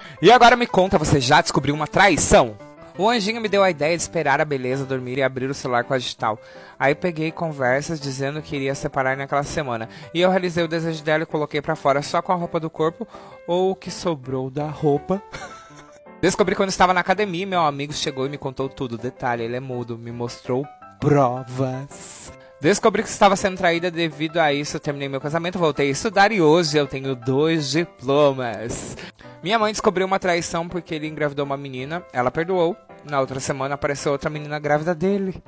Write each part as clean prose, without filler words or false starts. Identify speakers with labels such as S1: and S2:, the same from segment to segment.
S1: E agora me conta, você já descobriu uma traição? O anjinho me deu a ideia de esperar a beleza dormir e abrir o celular com a digital. Aí peguei conversas dizendo que iria separar naquela semana. E eu realizei o desejo dela e coloquei pra fora só com a roupa do corpo, ou o que sobrou da roupa. Descobri quando estava na academia, meu amigo chegou e me contou tudo. Detalhe, ele é mudo, me mostrou provas. Descobri que estava sendo traída, devido a isso eu terminei meu casamento, voltei a estudar e hoje eu tenho 2 diplomas. Minha mãe descobriu uma traição porque ele engravidou uma menina, ela perdoou. Na outra semana apareceu outra menina grávida dele.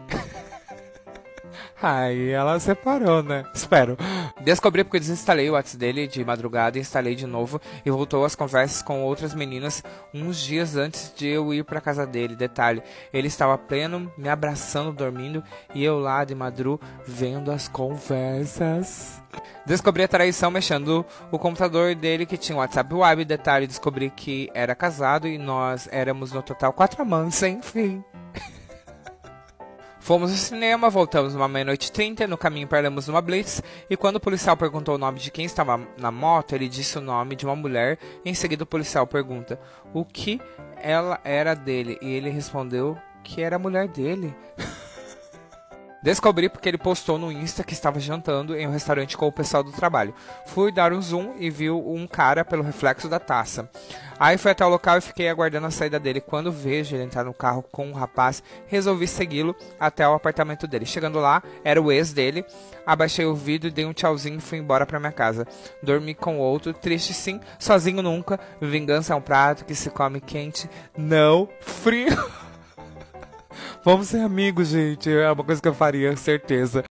S1: Aí ela separou, né? Espero. Descobri porque desinstalei o WhatsApp dele de madrugada e instalei de novo e voltou às conversas com outras meninas uns dias antes de eu ir pra casa dele. Detalhe, ele estava pleno, me abraçando, dormindo e eu lá de madru vendo as conversas. Descobri a traição mexendo o computador dele que tinha o WhatsApp Web. Detalhe, descobri que era casado e nós éramos no total 4 amantes sem fim. Fomos ao cinema, voltamos uma 00:30, no caminho paramos numa blitz, e quando o policial perguntou o nome de quem estava na moto, ele disse o nome de uma mulher, em seguida o policial pergunta o que ela era dele, e ele respondeu que era a mulher dele. Descobri porque ele postou no Insta que estava jantando em um restaurante com o pessoal do trabalho. Fui dar um zoom e vi um cara pelo reflexo da taça. Aí fui até o local e fiquei aguardando a saída dele. Quando vejo ele entrar no carro com um rapaz, resolvi segui-lo até o apartamento dele. Chegando lá, era o ex dele. Abaixei o vidro, dei um tchauzinho e fui embora pra minha casa. Dormi com outro, triste sim, sozinho nunca. Vingança é um prato que se come quente, não frio. Vamos ser amigos, gente. É uma coisa que eu faria, certeza.